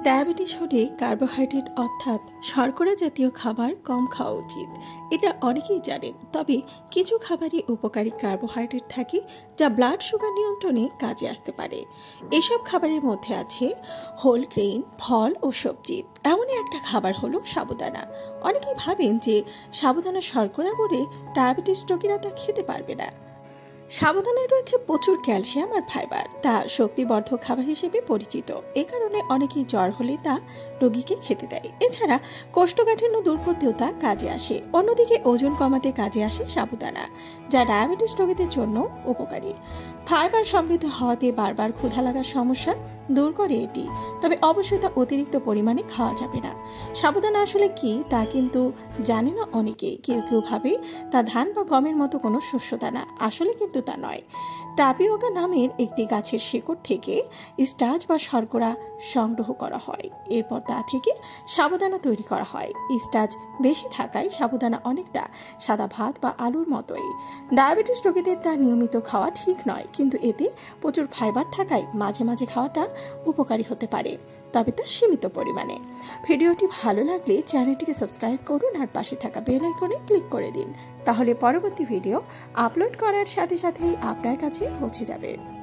Diabetes হলে carbohydrate অর্থাৎ শর্করা জাতীয় খাবার কম খাওয়া উচিত। এটা অনেকেই জানেন, তবে কিছু খাবারে উপকারী কার্বোহাইড্রেট থাকে যা ব্লাড সুগার নিয়ন্ত্রণে কাজে আসতে পারে। এসব খাবারের মধ্যে আছে হোল গ্রেইন, ফল ও সবজি। এমনই একটা খাবার হলো সাবুদানা। অনেকেই ভাবেন যে সাবুদানা শর্করা বলে ডায়াবেটিস রোগীরা তা খেতে পারবে না। সাবুদানায় রয়েছে প্রচুর ক্যালসিয়াম আর ফাইবার, তা শক্তিবর্ধক খাবার হিসেবে পরিচিত। এ কারণে অনেকেই জ্বর হলে তা রোগীকে খেতে দেয়। এছাড়া কোষ্ঠকাঠিন্য দূর করতেও তা কাজে আসে। অন্যদিকে ওজন কমাতে কাজে আসে সাবুদানা, যা ডায়াবেটিস রোগীদের জন্য উপকারী। ফাইবার সমৃদ্ধ হওয়াতে বারবার ক্ষুধা লাগার সমস্যা দূর করে এটি, তবে অবশ্যই তা অতিরিক্ত পরিমাণে খাওয়া যাবে না। সাবুদানা আসলে কি তা কিন্তু জানে না অনেকে। কেউ কেউ ভাবে তা ধান বা গমের মতো কোনো শস্যদানা, আসলে কিন্তু তা নয়। টাপিওকা নামের একটি গাছের শিকড় থেকে স্টার্চ বা শর্করা সংগ্রহ করা হয়, এরপর তা থেকে সাবুদানা তৈরি করা হয়। স্টার্চ বেশি থাকায় সাবুদানা অনেকটা সাদা ভাত বা আলুর মতোই। ডায়াবেটিস রোগীদের তা নিয়মিত খাওয়া ঠিক নয়, কিন্তু এতে প্রচুর ফাইবার থাকায় মাঝে মাঝে খাওয়াটা উপকারী হতে পারে, তবে তা সীমিত পরিমাণে। ভিডিওটি ভালো লাগলে চ্যানেলটিকে সাবস্ক্রাইব করুন আর পাশে থাকা বেল আইকনে ক্লিক করে দিন, তাহলে পরবর্তী ভিডিও আপলোড করার সাথে সাথেই আপনার কাছে পৌঁছে যাবে।